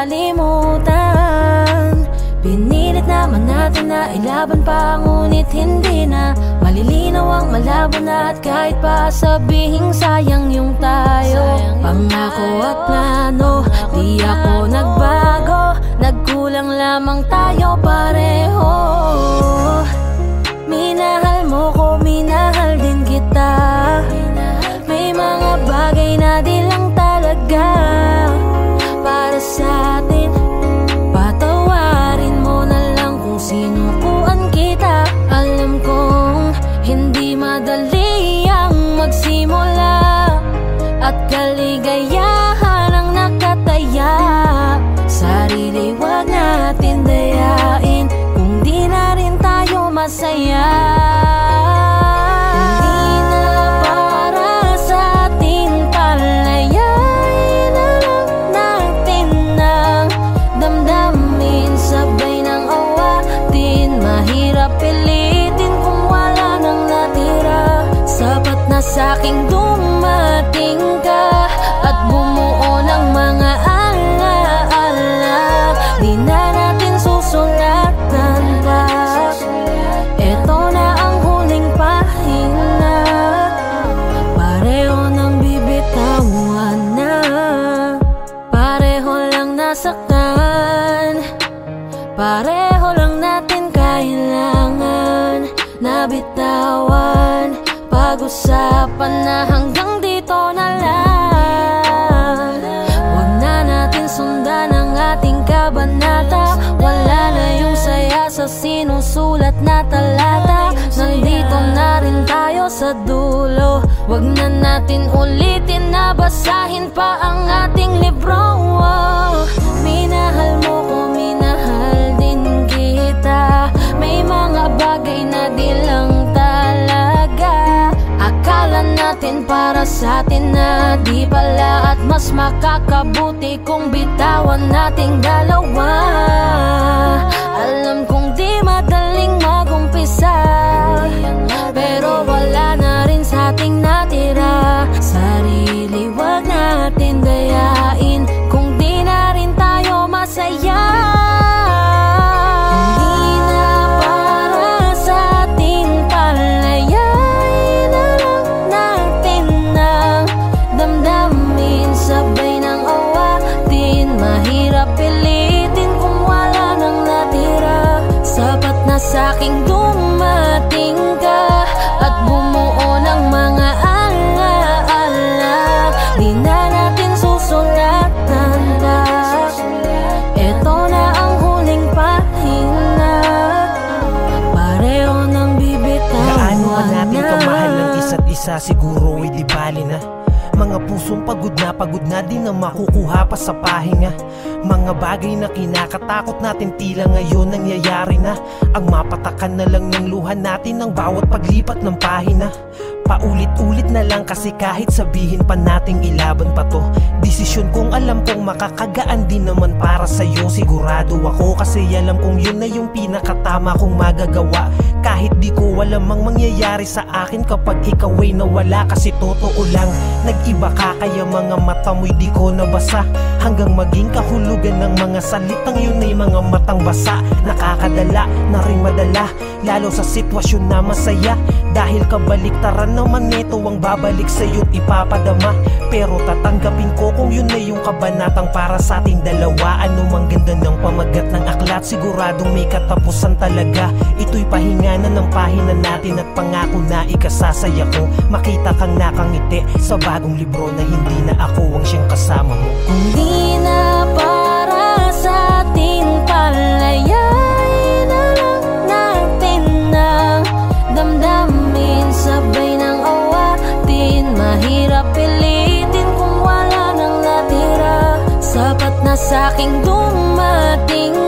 makalimutan. Pinilit naman natin na ilaban pa, ngunit hindi na malilinaw ang malabo na. At kahit pa sabihing sayang yung tayo, pangako at plano, di ako nagbago. Nagkulang lamang tayo pareho. Minahal mo ko, minahal din kita. May mga bagay na di lang talaga para sa atin. Patawarin mo na lang kung sinukuan kita. Alam kong hindi madali ang magsimula, at kaligayahan ang nakataya. Sarili wag natin dayain kung di na rin tayo masaya. Hindi na para sa atin, palayain na lang natin ang damdamin. Sabay ng awatin, mahirap pilitin kung wala nang natira. Sapat na sa'king dumating ka at bumuo ng mga alaala. Di na natin susulatan pa, eto na ang huling pahina. Pareho nang bibitawan na, pareho lang nasaktan. Pareho lang natin kailangan na bitawan. Pag-usapan na hanggang dito na lang. Huwag na natin sundan ang ating kabanata. Wala na yung saya sa sinusulat na talata. Nandito na rin tayo sa dulo. Huwag na natin ulitin na basahin pa ang ating libro. Minahal mo ko, minahal din kita. May mga bagay na di lang talaga akala natin para sa atin na di pala. At mas makakabuti kung bitawan nating dalawa. Alam kong di madaling magumpisa, pero wala na rin sa ating natira. Sarili wag natin dayain kung di na rin tayo masaya. Hindi na para sa atin, palayain na lang natin ang damdamin. Sabay ng awatin, mahirap pilitin kung wala nang natira. Sapat na sa'king dumating ka at bumuo ng mga alaala. Di na natin susulatan pa, eto na ang huling pahina. Pareho nang bibitawan. Gaano man natin kamahal ng isa't isa, siguro ay di bali na. Mga pusong pagod na din na makukuha pa sa pahinga. Mga bagay na kinakatakot natin tila ngayon nangyayari na. Ang mapatakan na lang ng luha natin ng bawat paglipat ng pahina. Paulit-ulit na lang kasi kahit sabihin pa nating ilaban pa to, desisyon kong alam kong makakagaan din naman para sa'yo. Sigurado ako kasi alam kong yun na yung pinakatama kong magagawa. Kahit di ko alam ang mangyayari sa akin kapag ikaw ay nawala. Kasi totoo lang, nag-iba ka kaya mga mata mo'y di ko nabasa. Hanggang maging kahulugan ng mga salitang yun ay mga matang basa. Nakakadala na rin madala, lalo sa sitwasyon na masaya. Dahil kabaliktaran naman nito ang babalik sa'yo't ipapadama. Pero tatanggapin ko kung yun na yung kabanatang para sa ating dalawa. Ano mang ganda ng pamagat ng aklat, siguradong may katapusan talaga. Ito'y pahinga na ng pahina natin at pangako na ikasasaya ko. Makita kang nakangiti sa bagong libro na hindi na ako ang siyang kasama mo. Hindi na para sa atin, palayain na lang natin ang damdamin. Sabay ng awatin, mahirap pilitin kung wala nang natira. Sapat na sa'king dumating